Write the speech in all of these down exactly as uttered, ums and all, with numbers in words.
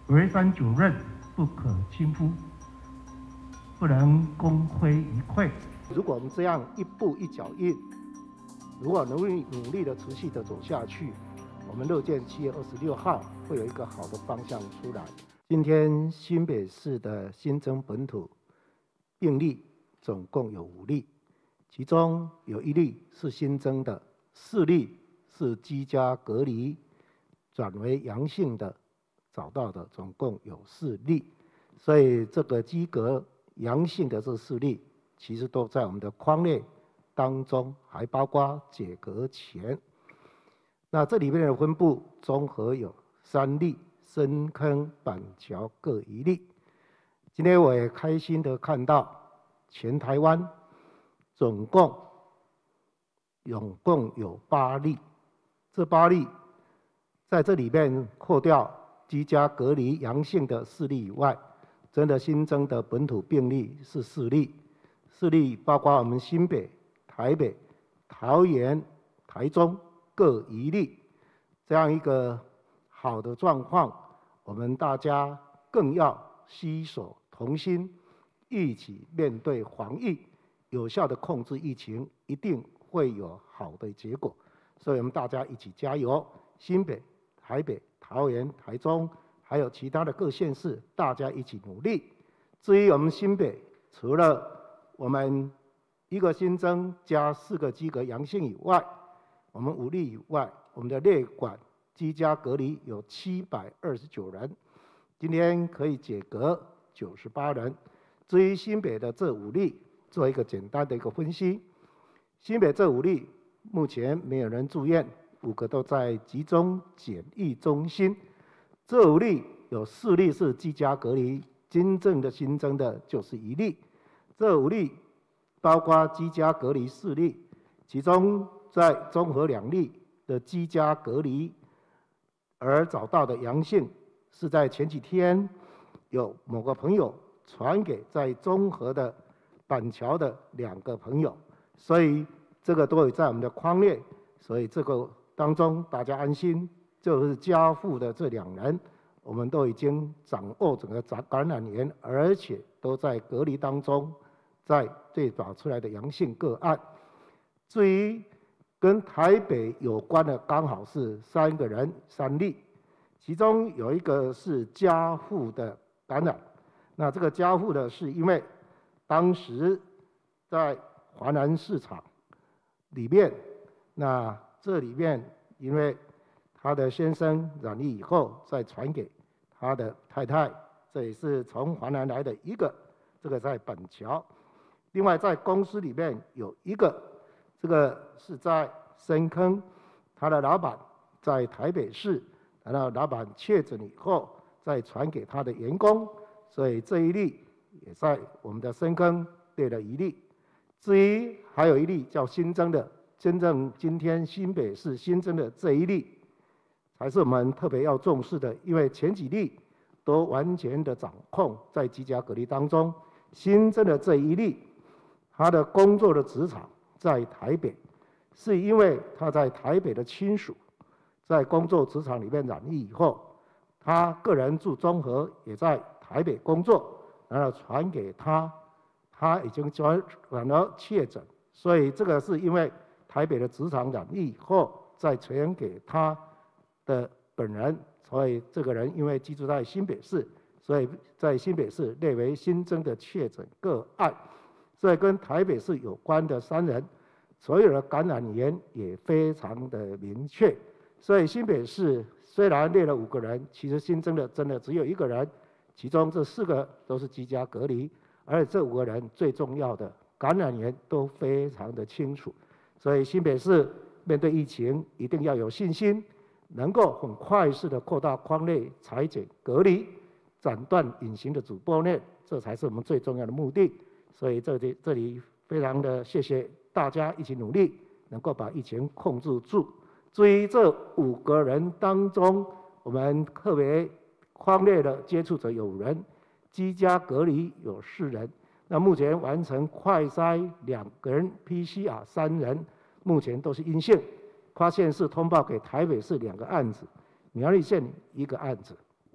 违反主任不可轻忽，不能功亏一篑。 如果我们这样一步一脚印，如果努力努力的持续的走下去，我们乐见七月二十六号会有一个好的方向出来。今天新北市的新增本土病例总共有五例，其中有一例是新增的，四例是居家隔离转为阳性的找到的，总共有四例。所以这个居隔阳性的这四例，其实都在我们的匡列当中，还包括解隔前。那这里面的分布综合有三例，深坑、板桥各一例。今天我也开心的看到，全台湾总共总共有八例，这八例在这里面扣掉居家隔离阳性的四例以外，真的新增的本土病例是四例，四例包括我们新北、台北、桃园、台中各一例，这样一个好的状况，我们大家更要携手同心，一起面对防疫，有效的控制疫情，一定会有好的结果。所以我们大家一起加油，新北、台北、桃园、台中，还有其他的各县市，大家一起努力。至于我们新北，除了我们一个新增加四个居隔阳性以外，我们五例以外，我们的列管居家隔离有七百二十九人，今天可以解隔九十八人。至于新北的这五例，做一个简单的一个分析。新北这五例目前没有人住院，五个都在集中检疫中心。这五例有四例是居家隔离，真正的新增的就是一例。这五例包括居家隔离四例，其中在综合两例的居家隔离而找到的阳性，是在前几天有某个朋友传给在综合的板桥的两个朋友，所以这个都有在我们的匡列，所以这个当中大家安心，就是家父的这两人，我们都已经掌握整个感染源，而且都在隔离当中，在对找出来的阳性个案。至于跟台北有关的，刚好是三个人三例，其中有一个是家父的感染。那这个家父的是因为当时在华南市场里面，那这里面因为他的先生染疫以后，再传给他的太太，这也是从华南来的一个，这个在板桥。另外在公司里面有一个，这个是在深坑，他的老板在台北市，然后老板确诊以后再传给他的员工，所以这一例也在我们的深坑列了一例。至于还有一例叫新增的，真正今天新北市新增的这一例，才是我们特别要重视的，因为前几例都完全的掌控在居家隔离当中，新增的这一例，他的工作的职场在台北，是因为他在台北的亲属在工作职场里面染疫以后，他个人住中和，也在台北工作，然后传给他，他已经转转了确诊，所以这个是因为台北的职场染疫以后，再传给他的本人，所以这个人因为居住在新北市，所以在新北市列为新增的确诊个案。所以跟台北市有关的三人，所有的感染源也非常的明确。所以新北市虽然列了五个人，其实新增的真的只有一个人，其中这四个都是居家隔离，而且这五个人最重要的感染源都非常的清楚。所以新北市面对疫情一定要有信心，能够很快速的扩大匡列、裁剪、隔离，斩断隐形的主播链，这才是我们最重要的目的。所以这里这里非常的谢谢大家一起努力，能够把疫情控制住。至于这五个人当中，我们特别匡列的接触者有人，居家隔离有四人。那目前完成快筛两个人 ，P C R 三人，目前都是阴性。跨县市通报给台北市两个案子，苗栗县一个案子，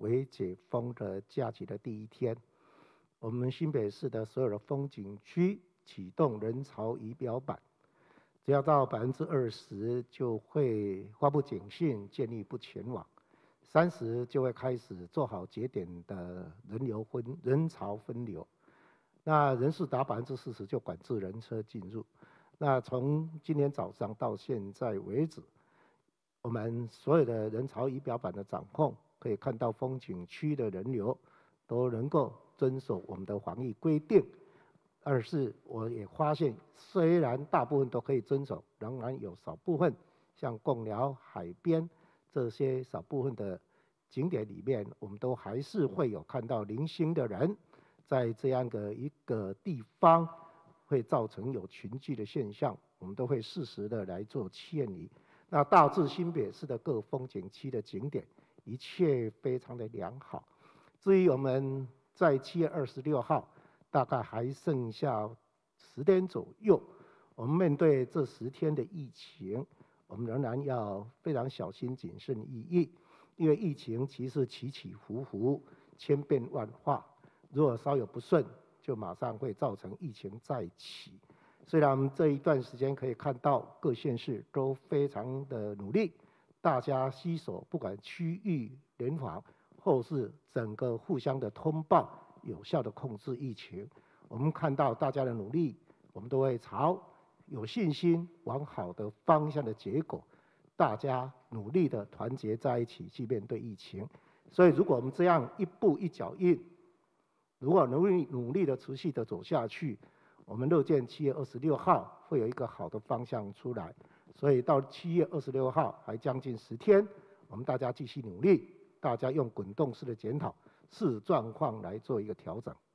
为解封的假期的第一天，我们新北市的所有的风景区启动人潮仪表板，只要到百分之二十就会发布警讯，建议不前往；三十就会开始做好节点的人流分人潮分流。那人数达百分之四十就管制人车进入。那从今天早上到现在为止，我们所有的人潮仪表板的掌控，可以看到风景区的人流都能够遵守我们的防疫规定。二是我也发现，虽然大部分都可以遵守，仍然有少部分像贡寮海边这些少部分的景点里面，我们都还是会有看到零星的人在这样的一个地方会造成有群聚的现象，我们都会适时的来做劝离。那大致新北市的各风景区的景点，一切非常的良好。至于我们在七月二十六号，大概还剩下十天左右，我们面对这十天的疫情，我们仍然要非常小心谨慎翼翼，因为疫情其实起起伏伏，千变万化，如果稍有不顺，就马上会造成疫情再起。虽然这一段时间可以看到各县市都非常的努力，大家携手，不管区域联防，或是整个互相的通报，有效的控制疫情。我们看到大家的努力，我们都会朝有信心往好的方向的结果，大家努力的团结在一起去面对疫情。所以如果我们这样一步一脚印，如果能努力的持续的走下去，我们乐见七月二十六号会有一个好的方向出来。所以到七月二十六号还将近十天，我们大家继续努力，大家用滚动式的检讨，视状况来做一个调整。